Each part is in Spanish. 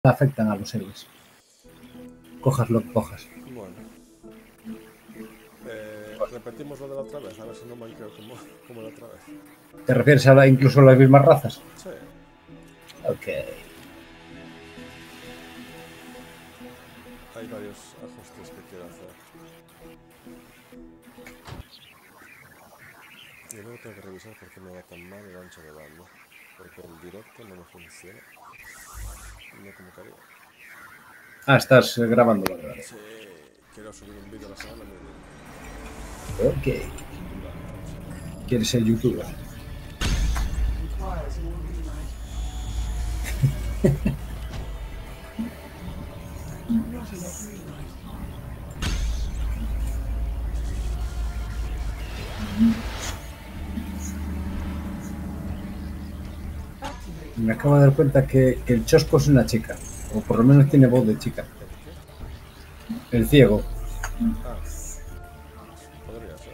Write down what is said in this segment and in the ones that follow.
afectan a los héroes. Cojas lo que cojas. Bueno. Repetimos lo de la otra vez, a ver si no me quedo como la otra vez. ¿Te refieres a incluso a las mismas razas? Sí. Ok. Hay varios ajustes que quiero hacer. Y luego tengo que revisar por qué me va tan mal el ancho de banda. Porque el directo no me funciona. No como quería. Ah, estás grabando, ¿verdad? Sí, quiero subir un vídeo a la semana mínimo. Ok. ¿Quieres ser youtuber? Me acabo de dar cuenta que el Chosco es una chica. O por lo menos tiene voz de chica. ¿El qué? El ciego. Ah. Podría ser.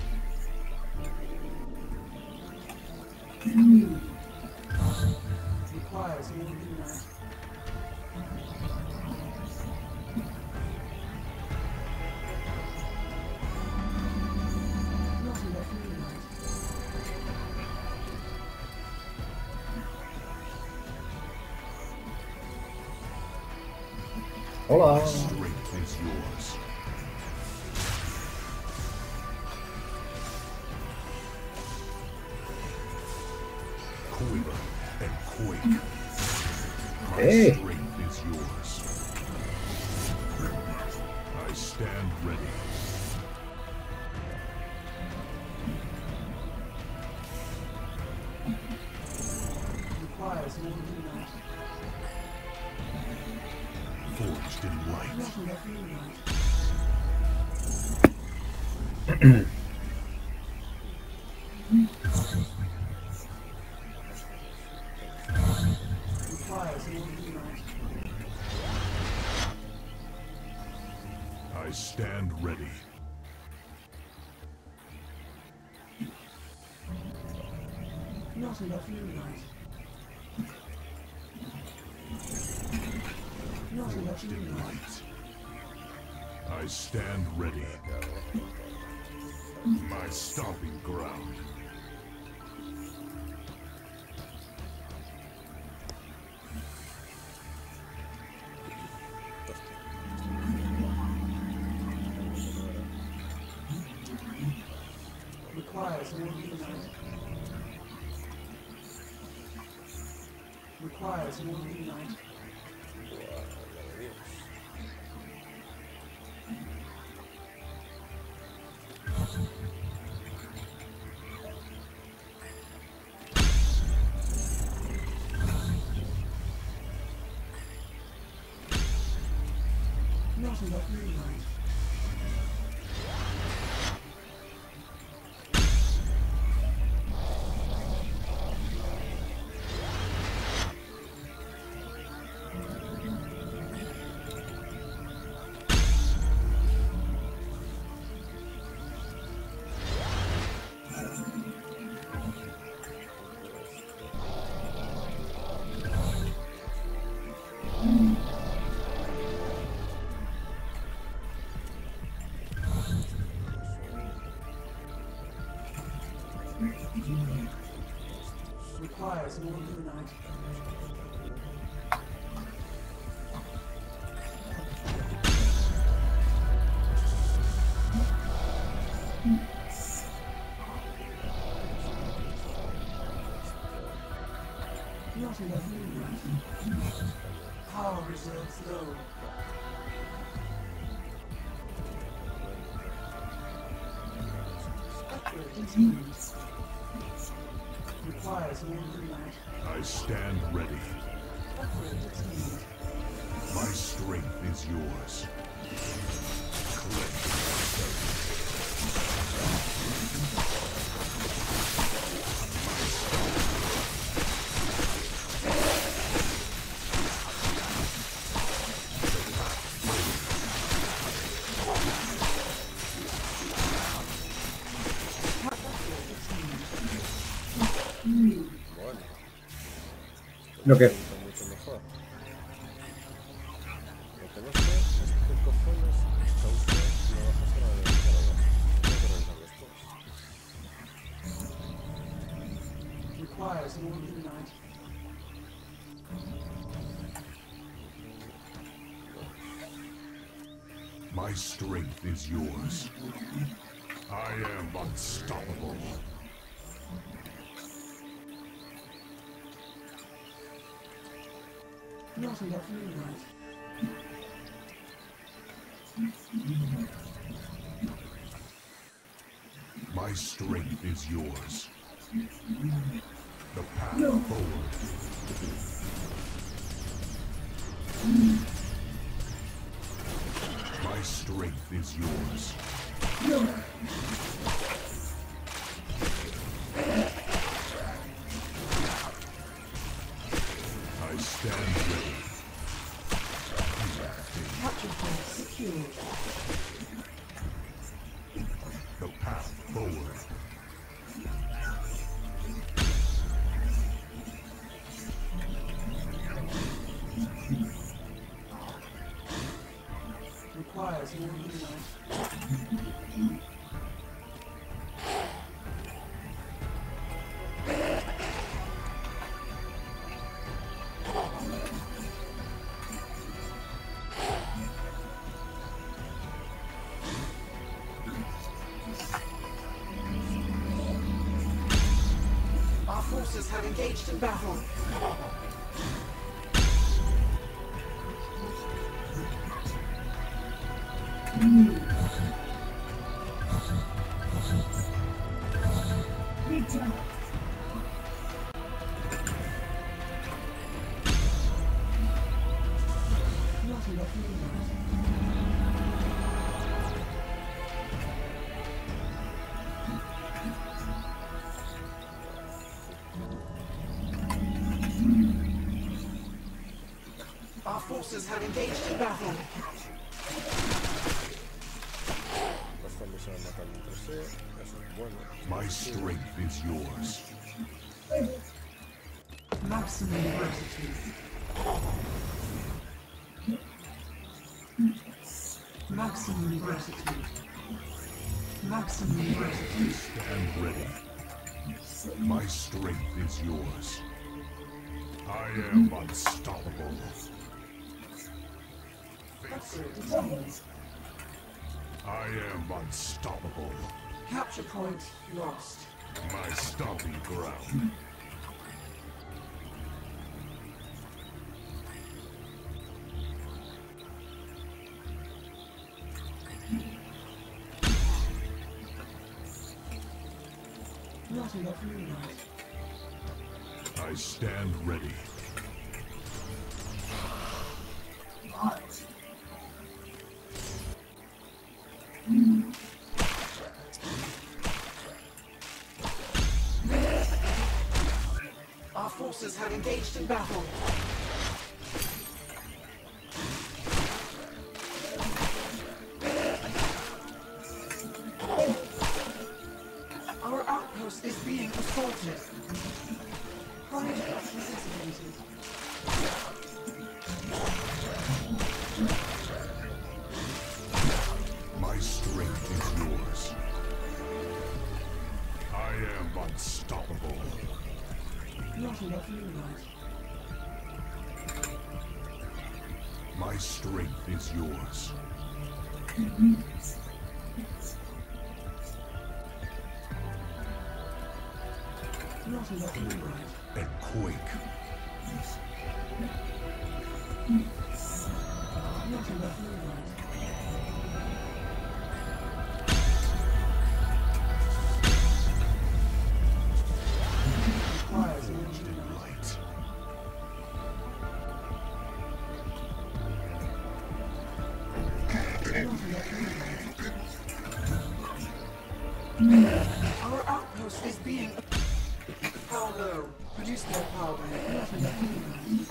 Hola. Hey. Forged in light. I stand ready. Not enough moonlight. Not enough Forged in moonlight. light. I stand ready. My stomping ground. Requires more moonlight. Requires more moonlight. Not enough moonlight. Requires more moonlight. Not enough moonlight. Power reserves low. Upgrade is needed. Requires more moonlight. I stand ready. Upgrade is needed. My strength is yours. Bueno. ¿Lo qué? Mucho mejor. cojones causa una baja zona de carga. Tengo que revisar estos. Requires more midnight. My strength is yours. I am unstoppable. Not enough midnight. My strength is yours. The path forward. My strength is yours. I stand ready. Capture point secured. The path forward. Requires more midnight. Our forces have engaged in battle. Not enough midnight. Our forces have engaged in battle. Los zombies se van matando entre sí. Eso es bueno. My strength is yours. Maximum versatility. Maximum versatility. Maximum versatility. Stand ready. My strength is yours. I am unstoppable. Upgrade attained. I am unstoppable. Capture point lost. My stomping ground. Not enough midnight. I stand ready. Our forces have engaged in battle. Our outpost is being assaulted. Pride necessitated. My strength is yours. I am unstoppable. Not enough midnight. My strength is yours. Not enough midnight. And quake. Not enough midnight. Requires more Forged in midnight. light. Our outpost is being... Power low. Produce more power bank. Not enough midnight.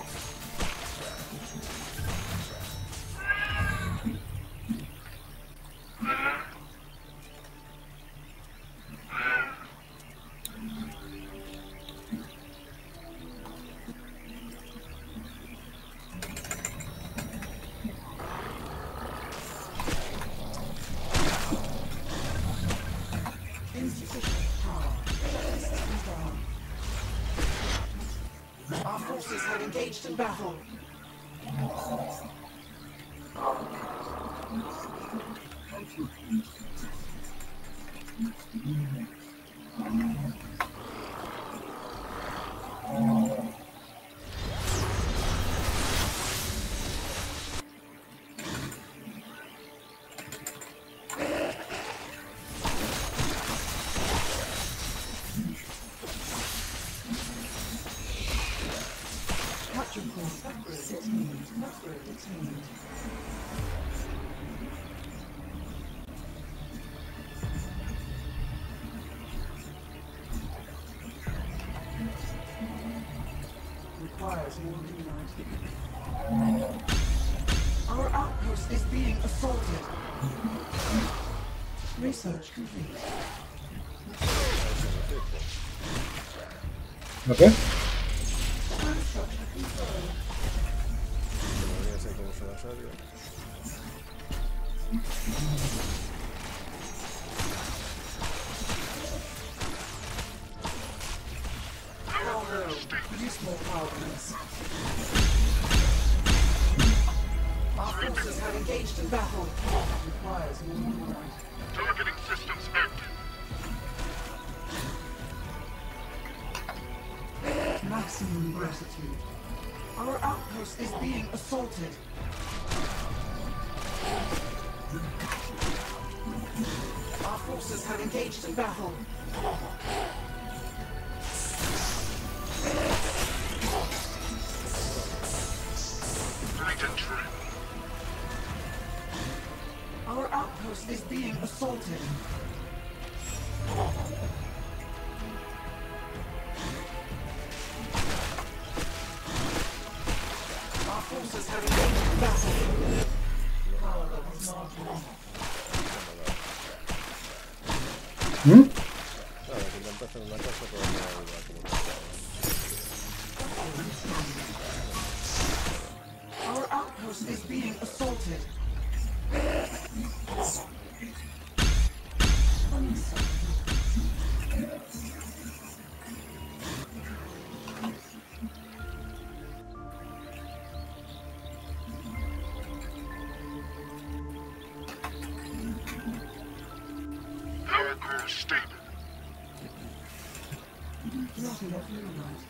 engaged in battle. Capture point upgrade attained. Requires more unit. Our outpost is being assaulted. Research complete. ¿Ok? Ya sé cómo se va a salir. Produce more power, please. Our forces have engaged in battle. Requires more unit. Targeting systems active. Maximum gratitude. Our outpost is being assaulted. Our forces have engaged in battle. Fleet and trim. Our outpost is being assaulted. Our forces have engaged in battle. Power levels marginal. Claro, que intenta hacer una cosa, pero no la idea como que Our outpost is being assaulted. Power core stable. Not enough unit.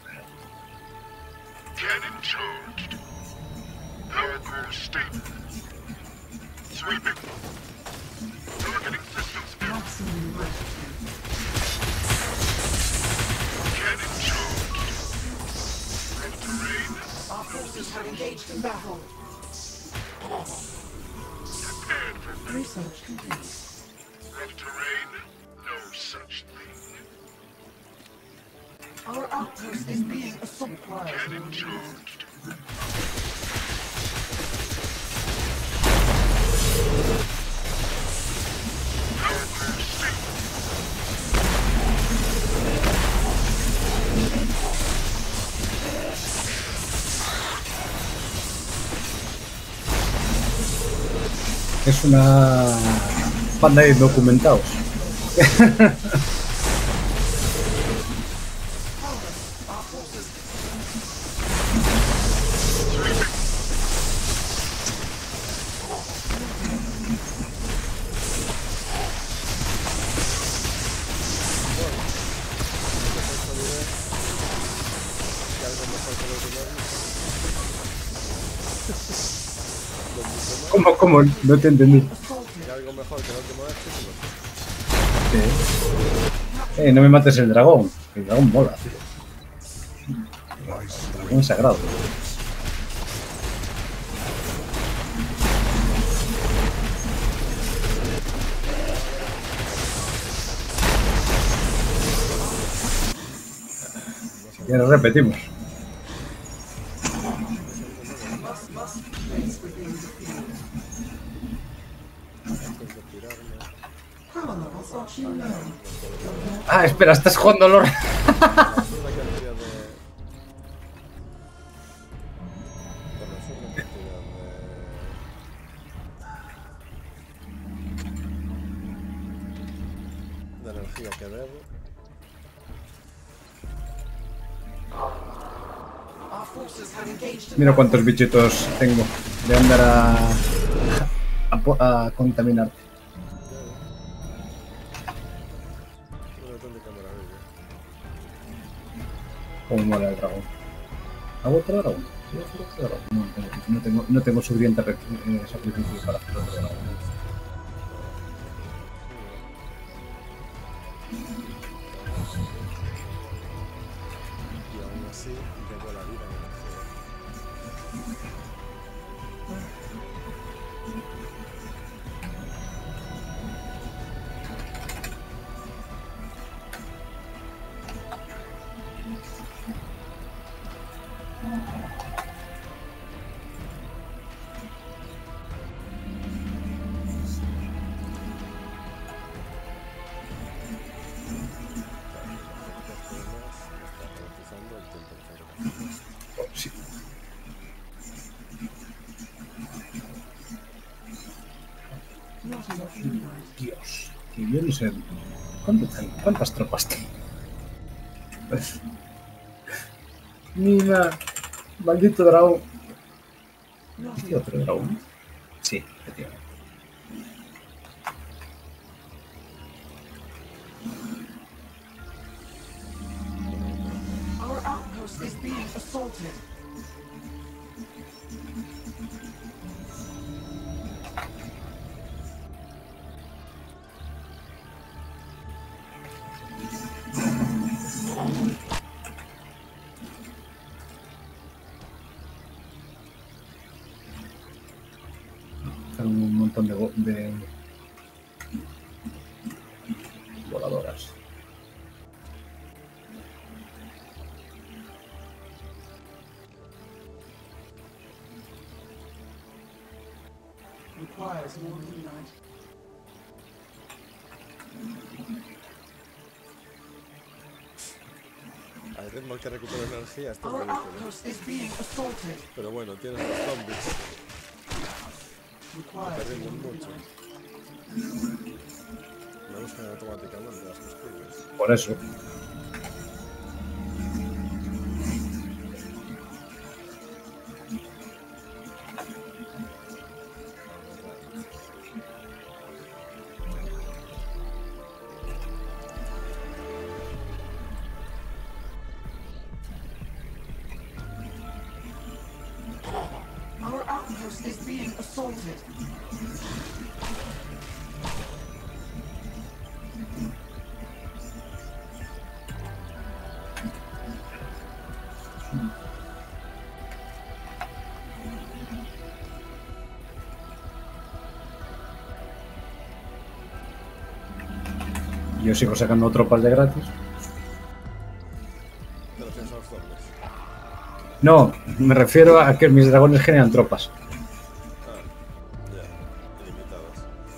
Cannon charged. Power core stable. Sweeping. Targeting systems active. Maximum gratitude. Cannon charged. Rough terrain. Our forces have engaged in battle. Prepared for Research complete. rough terrain. No such thing. Our outpost is being assaulted. Cannon charged. Power core stable. Es una banda de documentados. hay algo mejor que lo último vez. ¿Cómo? No te entendí. Hay algo mejor que la última vez que se lo... No me mates el dragón. El dragón mola, tío. El dragón sagrado. Ya lo repetimos. Ah, espera, estás jugando LOL. La absurda cantidad de... Con la absurda cantidad de energía que debo. Our forces forces have engaged in Mira battle. cuántos bichitos tengo. De andar a contaminarte. Un montón de cámara bella. Como mola el dragón. ¿Hago otro dragón? ¿Sí, hago otro dragón? No tengo suficiente sacrificio para hacer otro dragón. Y aún así, tengo la vida en el juego. Sí. Not enough moonlight. Dios. Que yo no sé. ¿Cuántas tropas tengo? Nina. Maldito dragón. Not ¿Este enough otro dragón? Sí, efectivamente. Our outpost is being assaulted. Tengo un montón de voladoras. Requires more moonlight. Al ritmo que recupero energía está Our ridículo. outpost is being assaulted. Pero bueno, tienes los zombies. Requires Te rinden more mucho. moonlight. Me buscan automáticamente las costillas. Por eso. Our outpost is being assaulted. Yo sigo sacando tropas de gratis. Pero tienes a los zombies. No, me refiero a que mis dragones generan tropas. Ah, ya. Ilimitadas.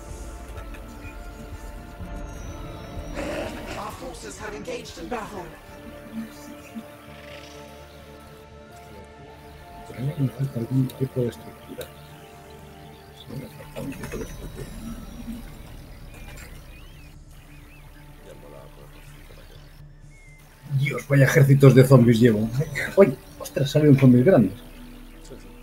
Our forces have engaged in battle. Pero a mí me falta algún tipo de estructura. Sí, me falta un tipo de estructura. Ya molaba por aquí. Dios, vaya ejércitos de zombies llevo. ¡Uy! ¡Ostras! Salieron zombies grandes. Sí, sí.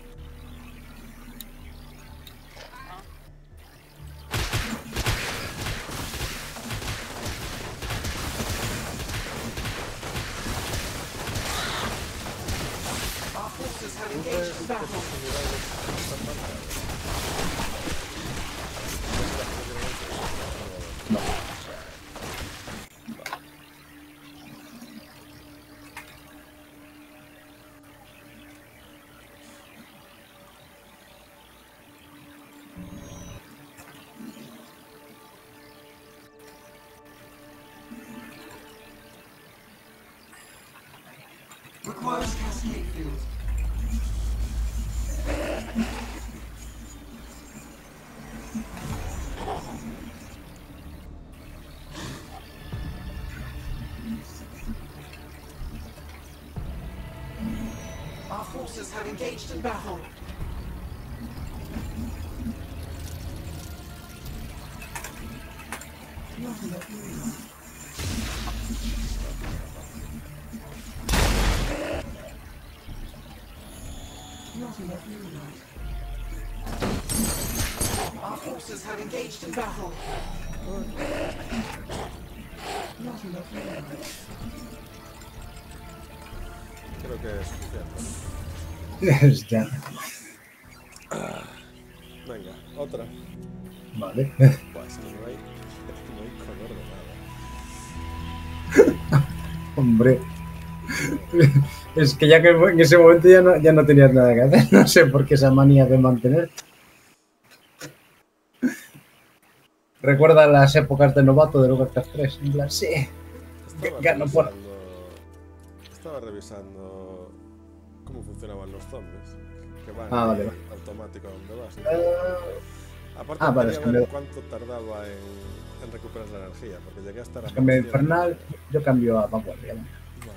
Our forces have engaged in battle. No. Requires cascade field. Our forces have engaged in battle. Not enough moonlight. Enemies have engaged in battle. Not enough Illuminates. Creo que es suficiente. Ya. Venga, otra. Vale. Buah, es que no hay color de nada. Hombre. Es que ya que en ese momento ya no tenías nada que hacer. No sé por qué esa manía de mantener. Recuerda las épocas de novato de Warcraft 3. En plan, sí. Estaba revisando cómo funcionaban los zombies. Que van Vale. automático a donde vas. Aparte, vale, quería ver cuánto tardaba en recuperar la energía, porque llegué a estar a Cambio más infernal, yo cambio a vanguardia. ¿No?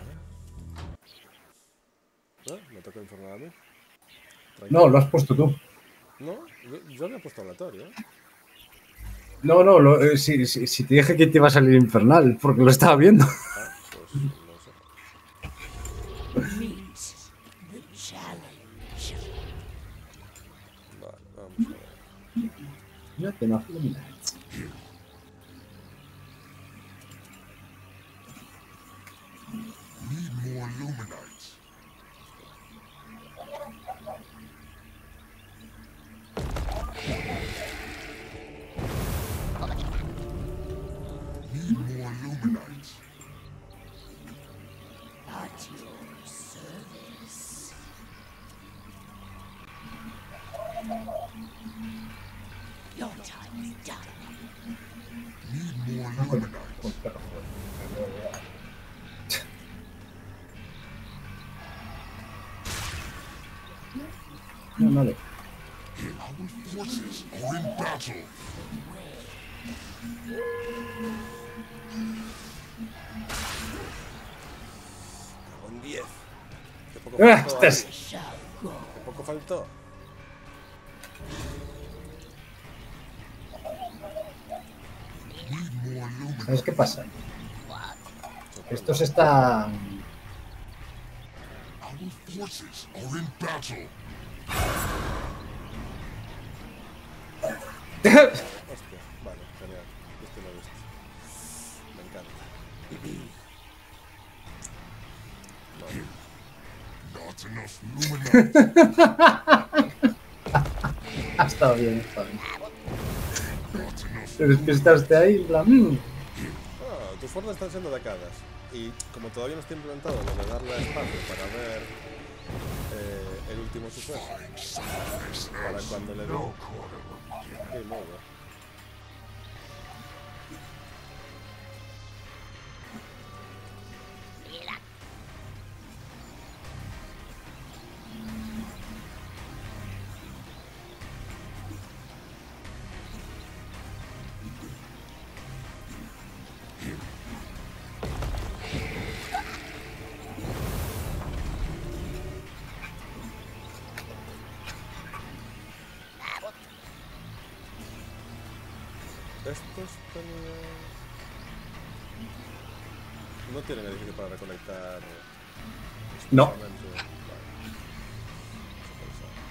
Vale. ¿Me toca infernal a mí? No, lo has puesto tú. No, yo había puesto aleatorio. No, si te dije que te iba a salir infernal, porque lo estaba viendo. Pues no sé. Meet the challenge. Vale, vamos a ver. No te no Illuminates. Need more Illuminates. Need more Illuminates. At your service. Your time is done. Need more Illuminates. No, vale. Our forces are in battle. Con 10. Qué poco Ah, faltó. estás- Ahí. Qué poco faltó. Need more Illuminates. ¿Sabes qué pasa? Estos están... Our forces are in battle. Hostia, vale, genial. Este lo he visto. Me encanta. Not enough Illuminates. Ha estado bien, está bien. Not enough. Te despistaste ahí, en plan... Tus formas están siendo atacadas. Y como todavía no está implementado lo de darle a espacio para ver el último suceso, para cuando le dé game over. Estos tenían... No tienen edificio para recolectar... No. expresamente. Vale. Vamos a pensar.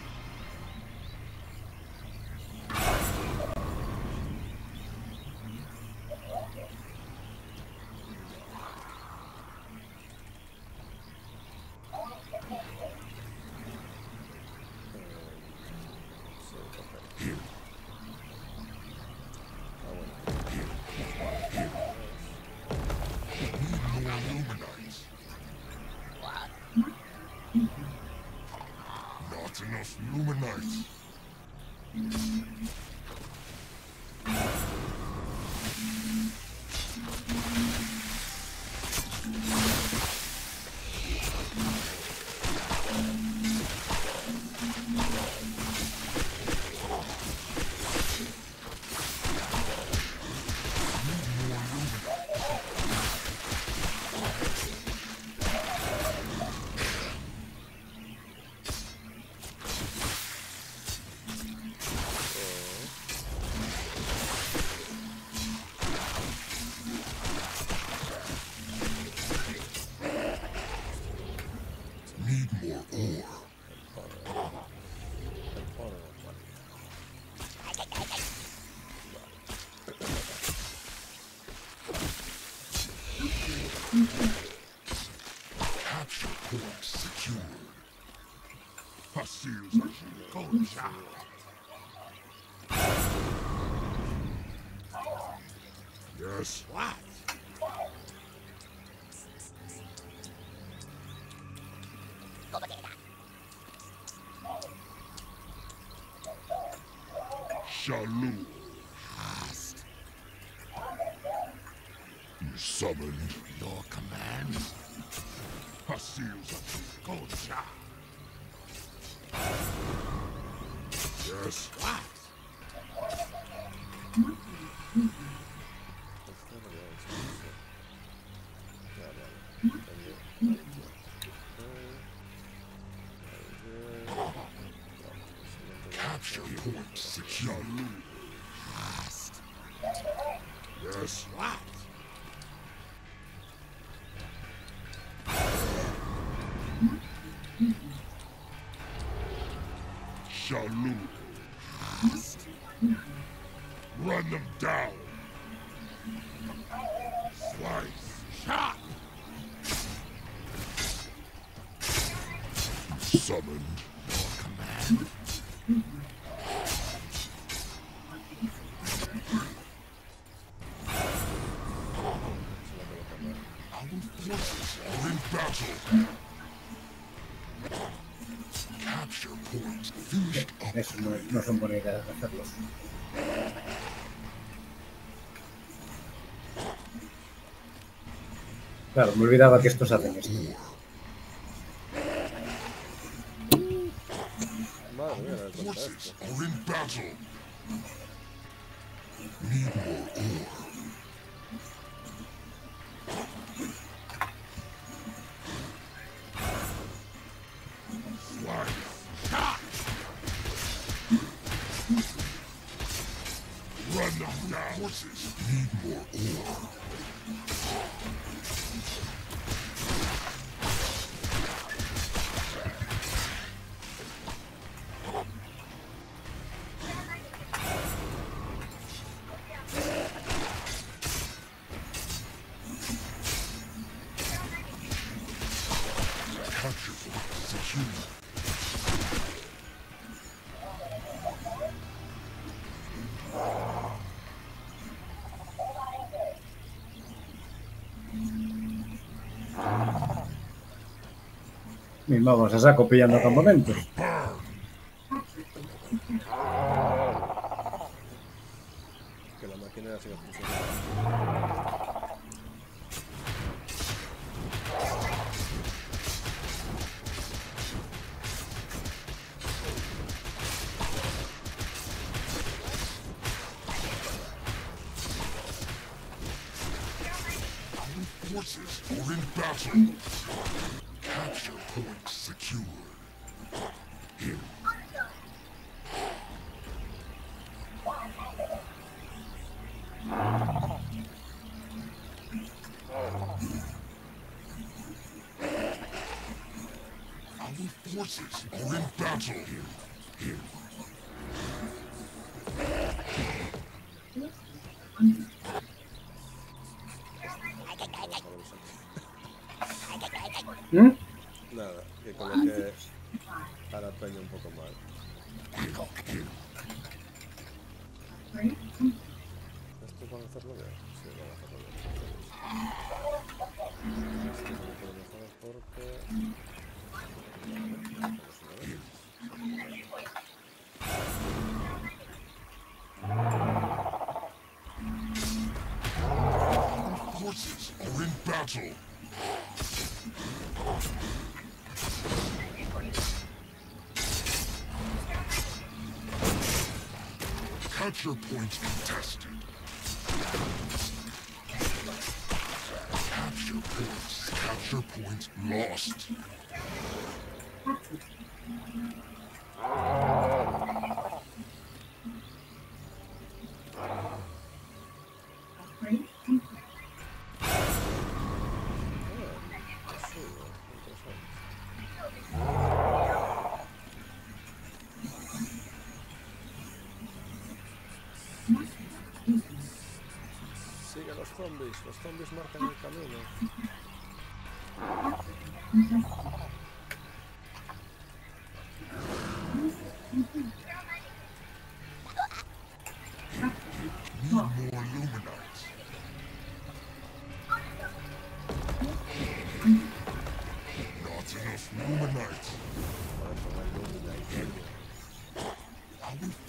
Sí, ok. Ah, bueno. Need more Illuminates. Yes. What? Shalom. Hast. You summoned your command? Hasil's Kocha. Yes. What? Capture point secure. Hast. Yes. What? Shalom. Hast. Run them down. Slice. Shot. Summoned your command. Our forces are in battle. Capture point finished up. Eso no son buena idea de hacerlos. Claro, me olvidaba que estos hacen esto. Madre mía, la de Forces are in battle. Need more ore. Slice. Shot. Run them down. Forces need more ore. Capture point secure. Mismo vamos a saco pillando campamentos. que la máquina siga funcionando. Forces are in battle. Capture point secured. Here. Our forces are in battle. Here. ¿Mm? Nada, que coloque a la peña un poco mal. ¿Estos van a hacerlo bien? Sí, van a hacerlo bien. Esto no lo puedo mejorar porque... Forces are in battle. Capture point contested. Capture points. Capture point lost. Sigue los zombies marcan el camino. Need more Illuminite.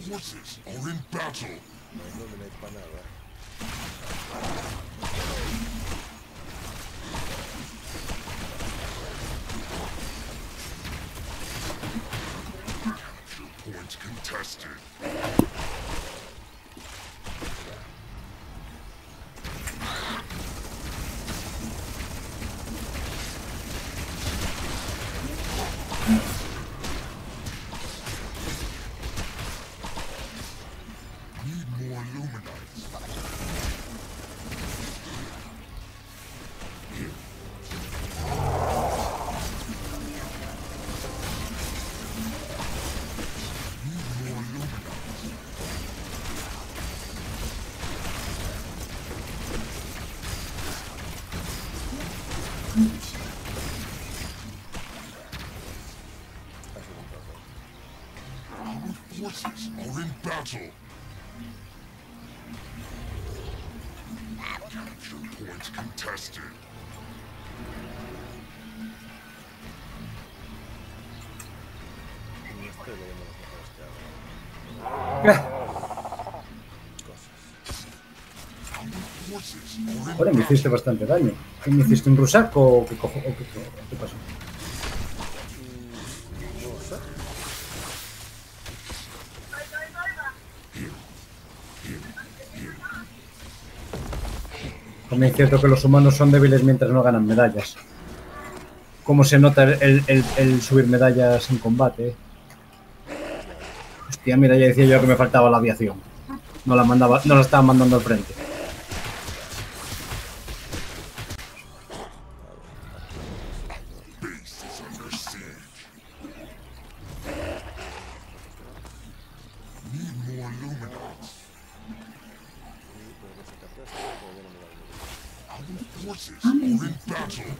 forces are in battle. No illuminate para nada. Point contested. Need more Illuminates. Need more Illuminates. Our forces are in battle. Capture points contested. No estoy leyendo las mejores que hago. Cosas. Our forces are in Ahora me hiciste bastante daño. ¿Qué me hiciste, un rusaco o qué cojo? ¿Qué pasó? No sé. También es cierto que los humanos son débiles mientras no ganan medallas. ¿Cómo se nota el subir medallas en combate? Hostia, mira, ya decía yo que me faltaba la aviación. No la estaba mandando al frente. base is under siege. Need more Illuminates. Our forces are in battle.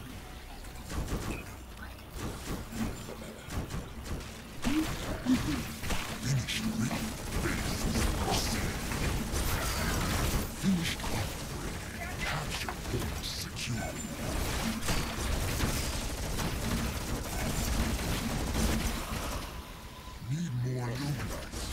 Finished ring. Base is under siege. Finished upgrade. Capture point secured. Need more Illuminates.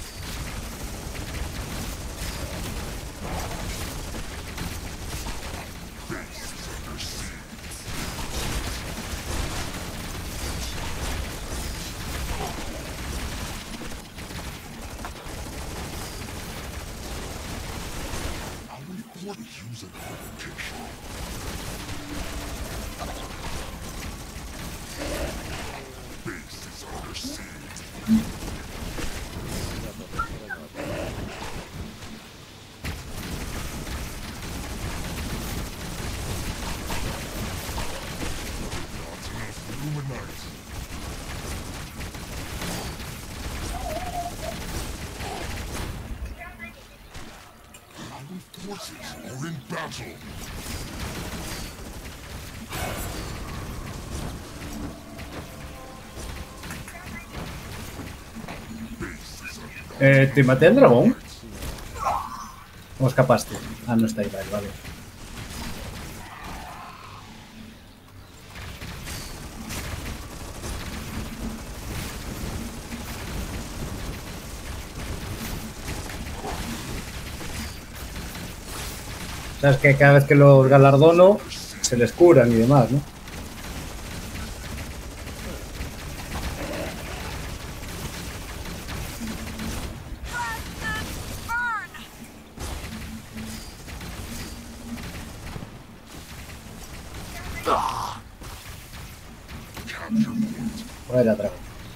Base is under siege. Our court use an application. Base is under siege. Not enough Illuminates. Our forces are in battle. Base is under ¿Te maté al dragón? ¿Cómo escapaste? Ah, no está ahí, vale. Sabes que cada vez que los galardono se les curan y demás, ¿no? capture point. Joder, atrás.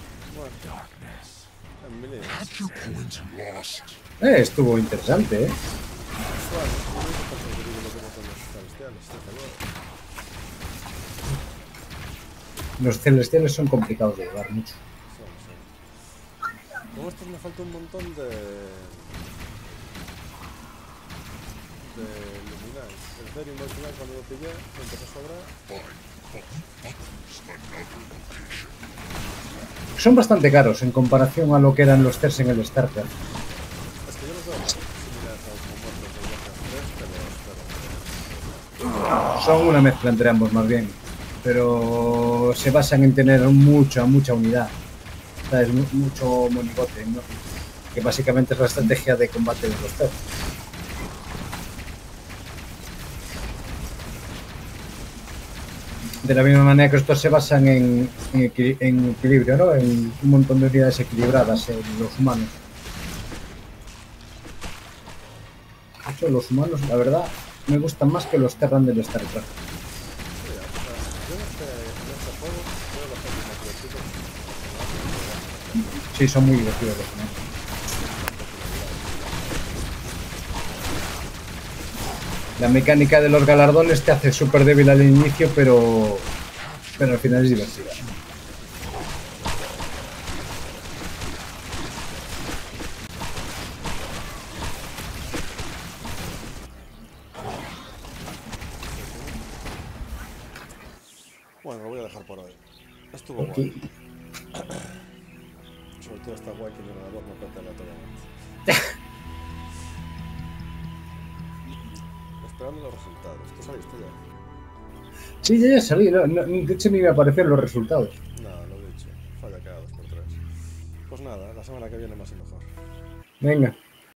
En mil años. Capture point lost. Estuvo interesante, ¿eh? Suave, no es tan seguro lo que no son los celestiales, desde luego. Los celestiales son complicados de llevar mucho. Como estos me falta un montón de luminales. El Therium al final cuando lo pillé me empezó a sobrar. Another location. Son bastante caros en comparación a lo que eran los CERS en el StarCraft. Es que yo los veo más similares a los compuestos de Warcraft 3 que los Son una mezcla entre ambos, más bien. Pero se basan en tener mucha unidad. ¿Sabes? Mucho monigote, ¿no? que básicamente es la estrategia de combate de los Ter. De la misma manera que estos se basan en equilibrio, ¿no? En un montón de unidades equilibradas en los humanos. De hecho, los humanos, la verdad, me gustan más que los Terran del StarCraft. Mira, o sea, yo en este juego veo los jefes más divertidos. Sí, son muy divertidos los humanos. La mecánica de los galardones te hace súper débil al inicio, pero al final es divertida. Bueno, lo voy a dejar por hoy. Estuvo guay. Aquí. Sobre todo está guay que el ordenador no pete aleatoriamente. Esperando los resultados. ¿Tú saliste ya? Sí, ya salí. De hecho, ni me aparecieron los resultados. No, lo he dicho. Falla cada 2x3. Pues nada, la semana que viene más y mejor. Venga.